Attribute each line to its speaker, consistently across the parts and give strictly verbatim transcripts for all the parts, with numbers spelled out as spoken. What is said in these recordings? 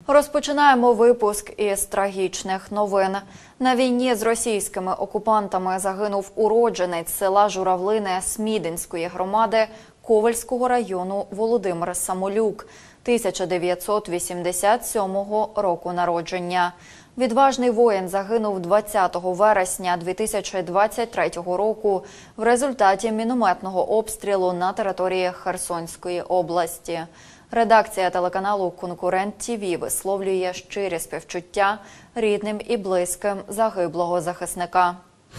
Speaker 1: Розпочинаємо випуск із трагічних новин. На війні з російськими окупантами загинув уродженець села Журавлине Смідинської громади Ковельського району Володимир Самолюк, тисяча дев'ятсот вісімдесят сьомого року народження. Відважний воїн загинув двадцятого вересня дві тисячі двадцять третього року в результаті мінометного обстрілу на території Херсонської області. Редакція телеканалу «Конкурент ТІВІ» висловлює щирі співчуття рідним і близьким загиблого захисника.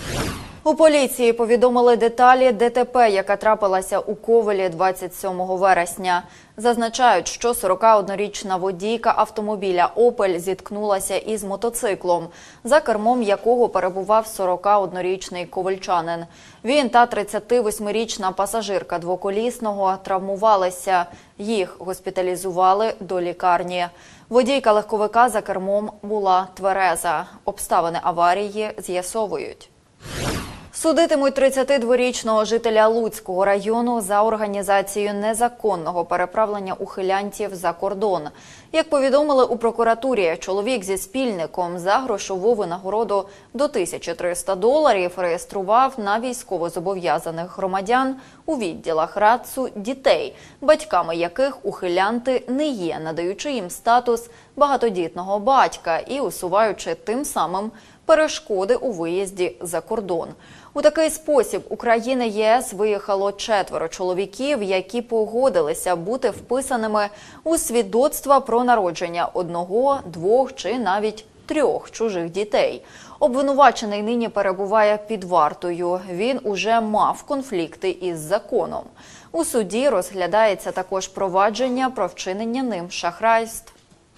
Speaker 1: У поліції повідомили деталі ДТП, яка трапилася у Ковелі двадцять сьомого вересня. Зазначають, що сорокаоднорічна водійка автомобіля «Опель» зіткнулася із мотоциклом, за кермом якого перебував сорокаоднорічний ковельчанин. Він та тридцятивосьмирічна пасажирка двоколісного травмувалися. Їх госпіталізували до лікарні. Водійка легковика за кермом була твереза. Обставини аварії з'ясовують. Судитимуть тридцятидворічного жителя Луцького району за організацію незаконного переправлення ухилянтів за кордон. Як повідомили у прокуратурі, чоловік зі спільником за грошову винагороду до тисячі трьохсот доларів реєстрував на військовозобов'язаних громадян у відділах РАЦУ дітей, батьками яких ухилянти не є, надаючи їм статус багатодітного батька і усуваючи тим самим перешкоди у виїзді за кордон. У такий спосіб України ЄС виїхало четверо чоловіків, які погодилися бути вписаними у свідоцтва про народження одного, двох чи навіть трьох чужих дітей. Обвинувачений нині перебуває під вартою. Він уже мав конфлікти із законом. У суді розглядається також провадження про вчинення ним шахрайств.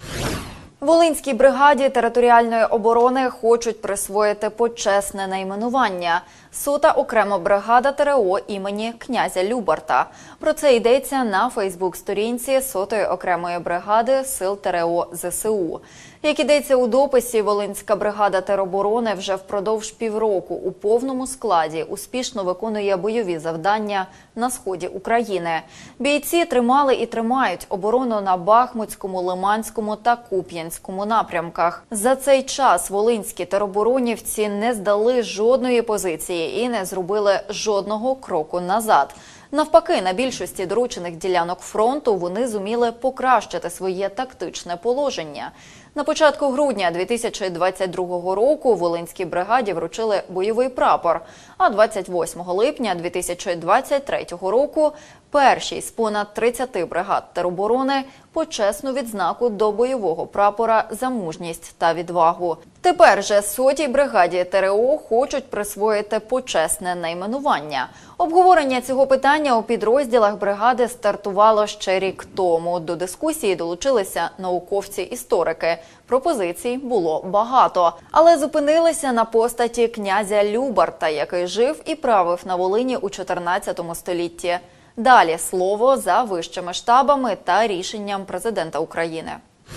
Speaker 1: Волинській бригаді територіальної оборони хочуть присвоїти почесне найменування – сота окрема бригада ТРО імені князя Любарта. Про це йдеться на фейсбук-сторінці сотої окремої бригади сил ТРО ЗСУ. Як йдеться у дописі, Волинська бригада тероборони вже впродовж півроку у повному складі успішно виконує бойові завдання на сході України. Бійці тримали і тримають оборону на Бахмутському, Лиманському та Куп'янському напрямках. За цей час волинські тероборонівці не здали жодної позиції і не зробили жодного кроку назад. Навпаки, на більшості доручених ділянок фронту вони зуміли покращити своє тактичне положення. На початку грудня дві тисячі двадцять другого року Волинській бригаді вручили бойовий прапор, а двадцять восьмого липня дві тисячі двадцять третього року першій з понад тридцяти бригад тероборони почесну відзнаку до бойового прапора за мужність та відвагу. Тепер же сотій бригаді ТРО хочуть присвоїти почесне найменування. Обговорення цього питання у підрозділах бригади стартувало ще рік тому. До дискусії долучилися науковці-історики. Пропозицій було багато, але зупинилися на постаті князя Любарта, який жив і правив на Волині у чотирнадцятому столітті. Далі слово за вищими штабами та рішенням президента України.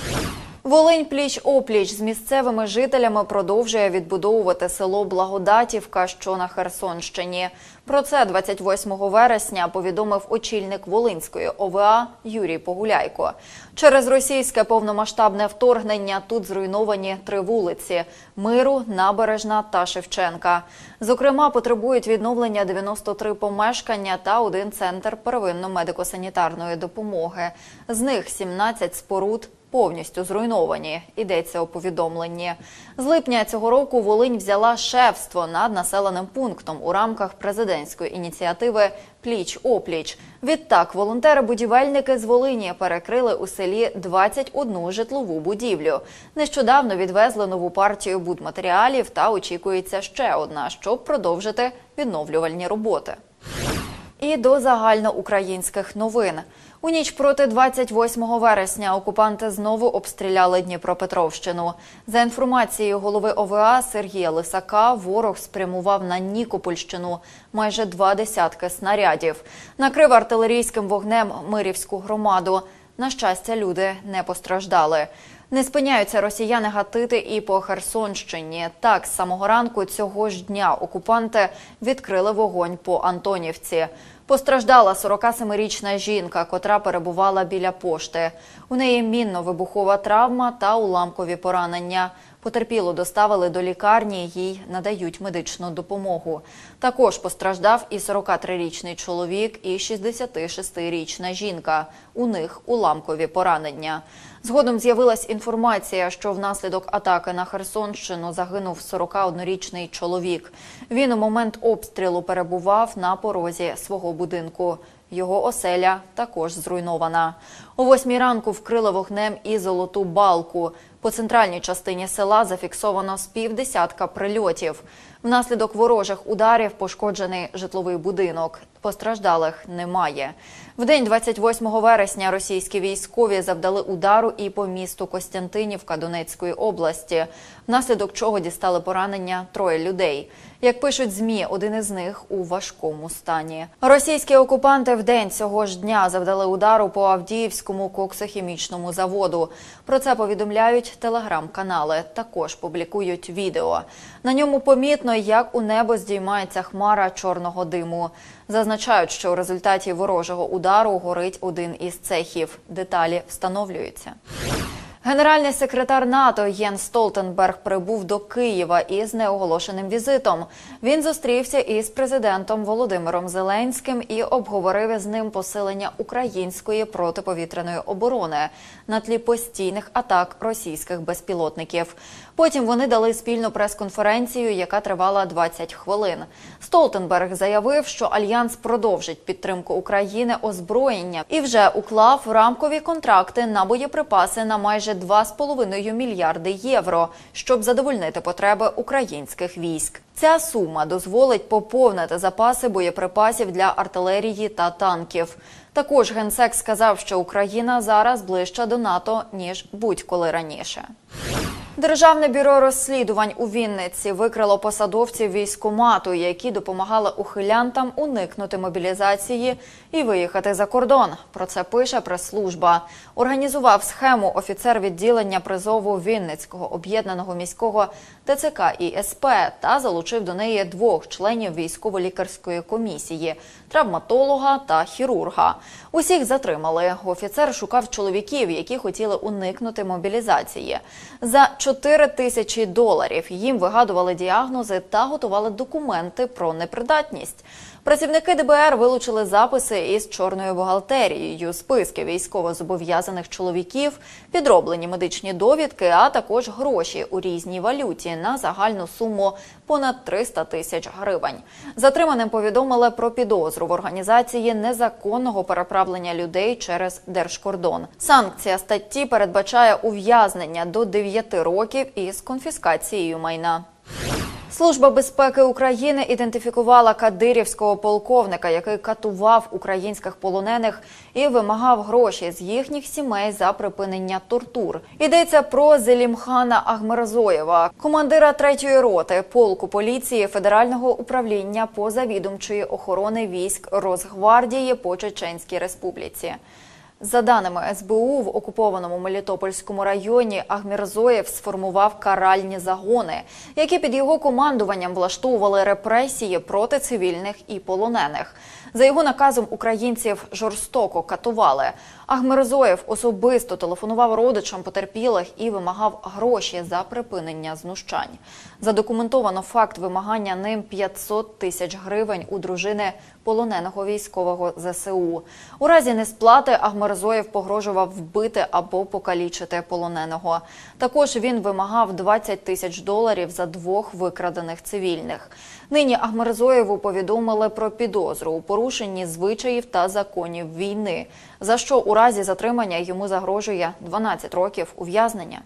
Speaker 1: Волинь пліч-опліч з місцевими жителями продовжує відбудовувати село Благодатівка, що на Херсонщині. Про це двадцять восьмого вересня повідомив очільник Волинської ОВА Юрій Погуляйко. Через російське повномасштабне вторгнення тут зруйновані три вулиці – Миру, Набережна та Шевченка. Зокрема, потребують відновлення дев'яносто три помешкання та один центр первинно-медико-санітарної допомоги. З них сімнадцять споруд повністю зруйновані, йдеться у повідомленні. З липня цього року Волинь взяла шефство над населеним пунктом у рамках президентської ініціативи «Пліч-опліч». Відтак, волонтери-будівельники з Волині перекрили у селі двадцять одну житлову будівлю. Нещодавно відвезли нову партію будматеріалів та очікується ще одна, щоб продовжити відновлювальні роботи. І до загальноукраїнських новин. У ніч проти двадцять восьмого вересня окупанти знову обстріляли Дніпропетровщину. За інформацією голови ОВА Сергія Лисака, ворог спрямував на Нікопольщину майже два десятки снарядів. Накрив артилерійським вогнем Мирівську громаду. На щастя, люди не постраждали. Не спиняються росіяни гатити і по Херсонщині. Так, з самого ранку цього ж дня окупанти відкрили вогонь по Антонівці. Постраждала сорокасемирічна жінка, котра перебувала біля пошти. У неї мінно-вибухова травма та уламкові поранення. Потерпілу доставили до лікарні, їй надають медичну допомогу. Також постраждав і сорокатрирічний чоловік, і шістдесятишестирічна жінка. У них уламкові поранення. Згодом з'явилась інформація, що внаслідок атаки на Херсонщину загинув сорокаоднорічний чоловік. Він у момент обстрілу перебував на порозі свого будинку. Його оселя також зруйнована. О восьмій ранку вкрили вогнем і Золоту Балку. По центральній частині села зафіксовано з півдесятка прильотів. Внаслідок ворожих ударів пошкоджений житловий будинок. Постраждалих немає. Вдень двадцять восьмого вересня російські військові завдали удару і по місту Костянтинівка Донецької області, внаслідок чого дістали поранення троє людей. Як пишуть ЗМІ, один із них у важкому стані. Російські окупанти вдень цього ж дня завдали удару по Авдіївському коксохімічному заводу. Про це повідомляють телеграм-канали, також публікують відео. На ньому помітно, як у небо здіймається хмара чорного диму. Зазначають, що у результаті ворожого удару горить один із цехів. Деталі встановлюються. Генеральний секретар НАТО Єнс Столтенберг прибув до Києва із неоголошеним візитом. Він зустрівся із президентом Володимиром Зеленським і обговорив із ним посилення української протиповітряної оборони на тлі постійних атак російських безпілотників. Потім вони дали спільну прес-конференцію, яка тривала двадцять хвилин. Столтенберг заявив, що Альянс продовжить підтримку України озброєння і вже уклав рамкові контракти на боєприпаси на майже два з половиною мільярди євро, щоб задовольнити потреби українських військ. Ця сума дозволить поповнити запаси боєприпасів для артилерії та танків. Також генсек сказав, що Україна зараз ближча до НАТО, ніж будь-коли раніше. Державне бюро розслідувань у Вінниці викрило посадовців військкомату, які допомагали ухилянтам уникнути мобілізації і виїхати за кордон. Про це пише прес-служба. Організував схему офіцер відділення призову Вінницького об'єднаного міського ТЦК і СП та залучив до неї двох членів військово-лікарської комісії – травматолога та хірурга. Усіх затримали. Офіцер шукав чоловіків, які хотіли уникнути мобілізації. За чотири тисячі доларів їм вигадували діагнози та готували документи про непридатність. Працівники ДБР вилучили записи із чорною бухгалтерією, списки військовозобов'язаних чоловіків, підроблені медичні довідки, а також гроші у різній валюті на загальну суму понад триста тисяч гривень. Затриманим повідомили про підозру в організації незаконного переправлення людей через держкордон. Санкція статті передбачає ув'язнення до дев'яти років із конфіскацією майна. Служба безпеки України ідентифікувала кадирівського полковника, який катував українських полонених і вимагав гроші з їхніх сімей за припинення тортур. Йдеться про Зелімхана Агмерзоєва, командира третьої роти полку поліції Федерального управління позавідомчої охорони військ Росгвардії по Чеченській Республіці. За даними ес бе у, в окупованому Мелітопольському районі Агмерзоєв сформував каральні загони, які під його командуванням влаштовували репресії проти цивільних і полонених. За його наказом українців жорстоко катували. Агмерзоєв особисто телефонував родичам потерпілих і вимагав гроші за припинення знущань. Задокументовано факт вимагання ним п'ятсот тисяч гривень у дружини полоненого військового зе се у. У разі несплати Агмерзоєв погрожував вбити або покалічити полоненого. Також він вимагав двадцять тисяч доларів за двох викрадених цивільних. Нині Агмерзоєву повідомили про підозру у порушенні звичаїв та законів війни, за що у разі затримання йому загрожує дванадцять років ув'язнення.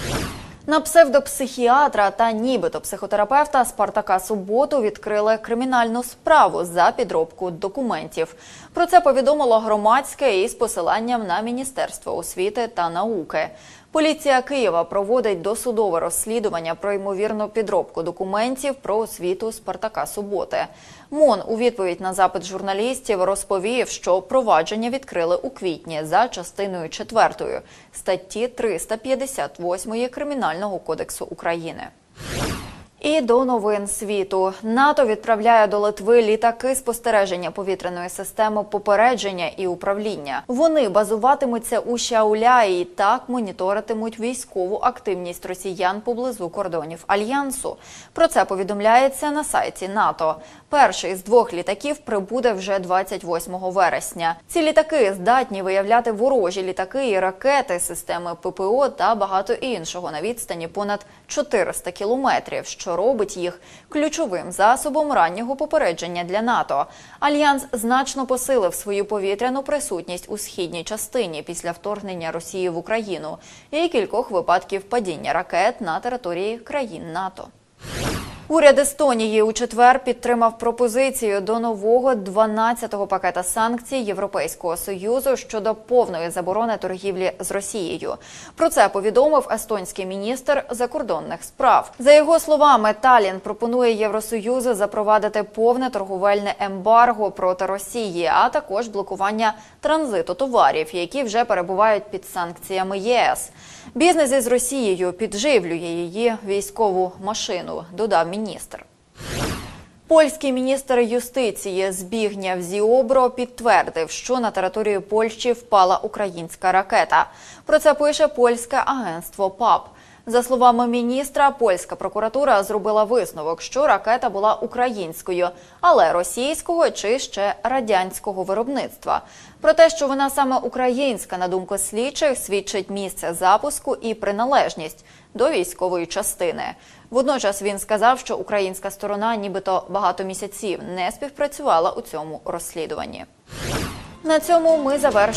Speaker 1: На псевдопсихіатра та нібито психотерапевта Спартака Суботу відкрили кримінальну справу за підробку документів. Про це повідомило громадське із посиланням на Міністерство освіти та науки. Поліція Києва проводить досудове розслідування про ймовірну підробку документів про освіту Спартака Суботи. МОН у відповідь на запит журналістів розповів, що провадження відкрили у квітні за частиною четвертою статті триста п'ятдесят восьмої Кримінального кодексу України. І до новин світу. НАТО відправляє до Литви літаки спостереження повітряної системи попередження і управління. Вони базуватимуться у Шауляї і так моніторитимуть військову активність росіян поблизу кордонів Альянсу. Про це повідомляється на сайті НАТО. Перший з двох літаків прибуде вже двадцять восьмого вересня. Ці літаки здатні виявляти ворожі літаки і ракети, системи ППО та багато іншого на відстані понад чотириста кілометрів, що робить їх ключовим засобом раннього попередження для НАТО. Альянс значно посилив свою повітряну присутність у східній частині після вторгнення Росії в Україну і кількох випадків падіння ракет на території країн НАТО. Уряд Естонії у четвер підтримав пропозицію до нового дванадцятого пакета санкцій Європейського Союзу щодо повної заборони торгівлі з Росією. Про це повідомив естонський міністр закордонних справ. За його словами, Таллін пропонує Євросоюзу запровадити повне торговельне ембарго проти Росії, а також блокування транзиту товарів, які вже перебувають під санкціями ЄС. Бізнес із Росією підживлює її військову машину, додав міністр. Польський міністр юстиції Збігнєв Зіобро підтвердив, що на територію Польщі впала українська ракета. Про це пише польське агентство ПАП. За словами міністра, польська прокуратура зробила висновок, що ракета була українською, але російського чи ще радянського виробництва. Про те, що вона саме українська, на думку слідчих, свідчить місце запуску і приналежність до військової частини. Водночас він сказав, що українська сторона нібито багато місяців не співпрацювала у цьому розслідуванні. На цьому ми завершуємо.